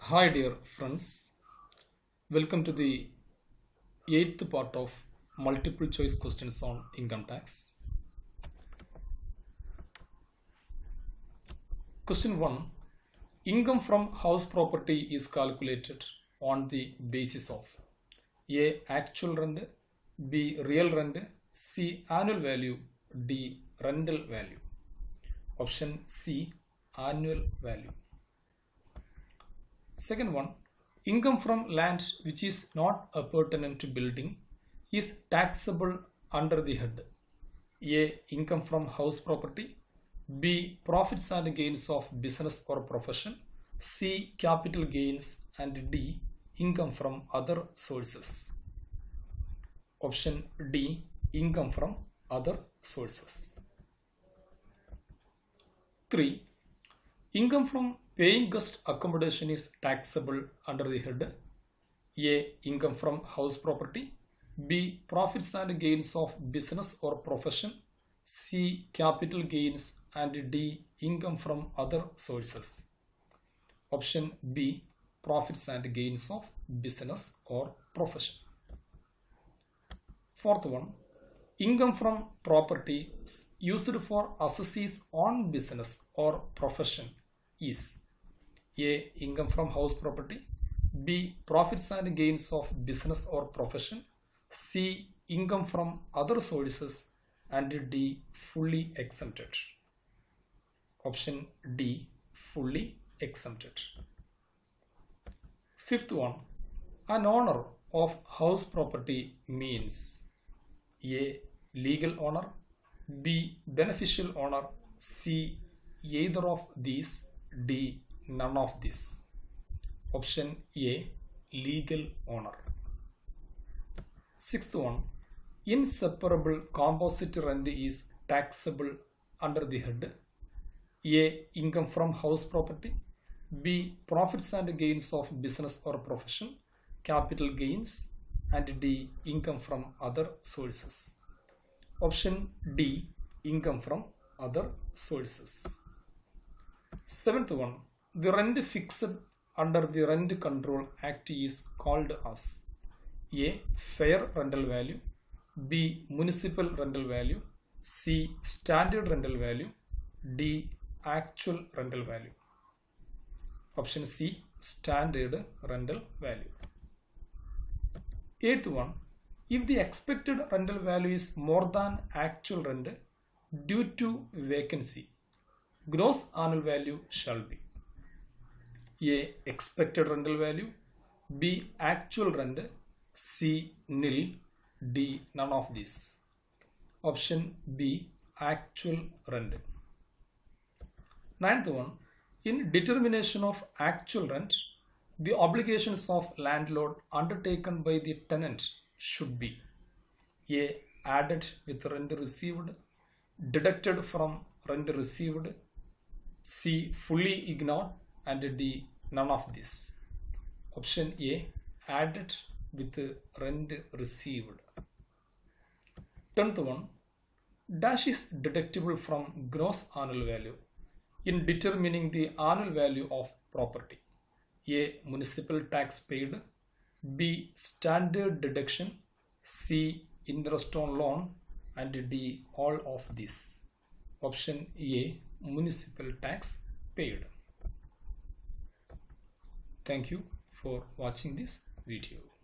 Hi dear friends, welcome to the eighth part of multiple choice questions on income tax. Question 1. Income from house property is calculated on the basis of A. Actual rent, B. Real rent, C. Annual value, D. Rental value. Option C. Annual value. Second one, income from land which is not appurtenant to building is taxable under the head A. Income from house property, B. Profits and gains of business or profession, C. Capital gains, and D. Income from other sources. Option D. Income from other sources. 3. Income from paying guest accommodation is taxable under the head A. Income from house property, B. Profits and gains of business or profession, C. Capital gains, and D. Income from other sources. Option B. Profits and gains of business or profession. Fourth one, income from property used for assessee's own business or profession is A. Income from house property, B. Profits and gains of business or profession, C. Income from other sources, and D. Fully exempted. Option D. Fully exempted. Fifth one, an owner of house property means A. Legal owner, B. Beneficial owner, C. Either of these, D. None of these. Option A. Legal owner. Sixth one, inseparable composite rent is taxable under the head A. Income from house property, B. Profits and gains of business or profession, capital gains, and D. Income from other sources. Option D. Income from other sources. Seventh one, the rent fixed under the Rent Control Act is called as A. Fair rental value, B. Municipal rental value, C. Standard rental value, D. Actual rental value. Option C. Standard rental value. Eighth one, if the expected rental value is more than actual rent due to vacancy, gross annual value shall be A. Expected rental value, B. Actual rent, C. Nil, D. None of these. Option B. Actual rent. Ninth one, in determination of actual rent, the obligations of landlord undertaken by the tenant should be A. Added with rent received, deducted from rent received, C. Fully ignored, and D. None of this. Option A. Added with rent received. 10th one, dash is deductible from gross annual value in determining the annual value of property. A. Municipal tax paid, B. Standard deduction, C. Interest on loan, and D. All of these. Option A. Municipal tax paid. Thank you for watching this video.